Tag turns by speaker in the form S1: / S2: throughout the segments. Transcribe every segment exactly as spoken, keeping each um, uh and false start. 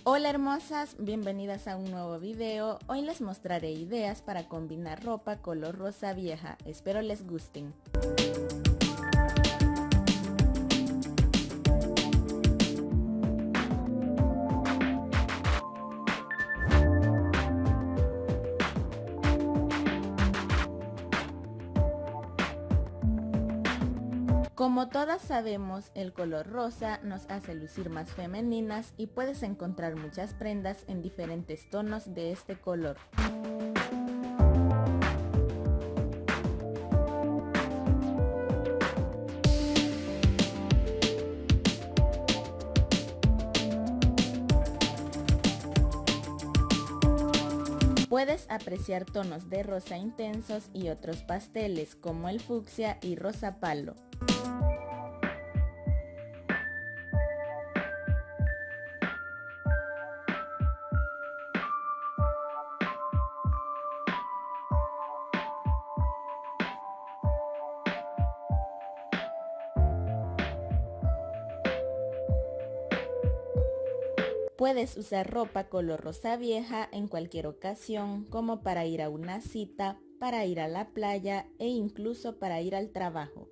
S1: Hola hermosas, bienvenidas a un nuevo video. Hoy les mostraré ideas para combinar ropa color rosa vieja. Espero les gusten. Como todas sabemos, el color rosa nos hace lucir más femeninas y puedes encontrar muchas prendas en diferentes tonos de este color. Puedes apreciar tonos de rosa intensos y otros pasteles como el fucsia y rosa palo. Puedes usar ropa color rosa vieja en cualquier ocasión, como para ir a una cita, para ir a la playa e incluso para ir al trabajo.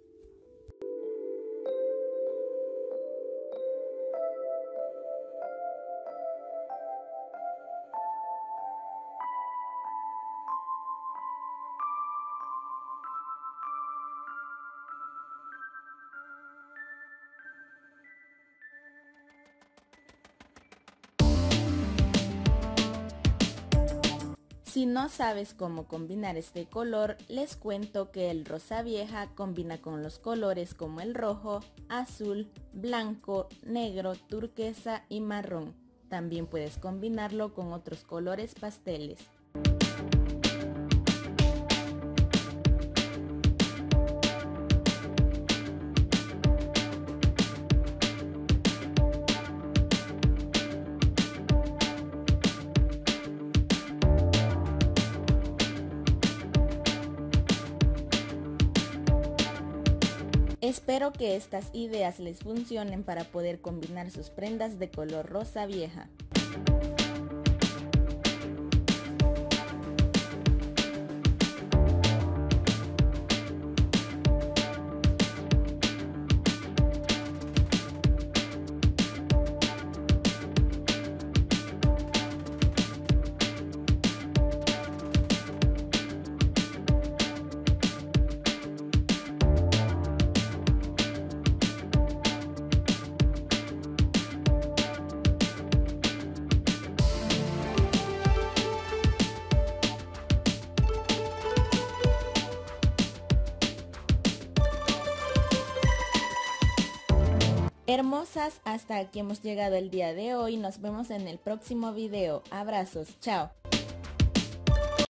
S1: Si no sabes cómo combinar este color, les cuento que el rosa vieja combina con los colores como el rojo, azul, blanco, negro, turquesa y marrón. También puedes combinarlo con otros colores pasteles. Espero que estas ideas les funcionen para poder combinar sus prendas de color rosa vieja. Hermosas, hasta aquí hemos llegado el día de hoy. Nos vemos en el próximo video. Abrazos, chao.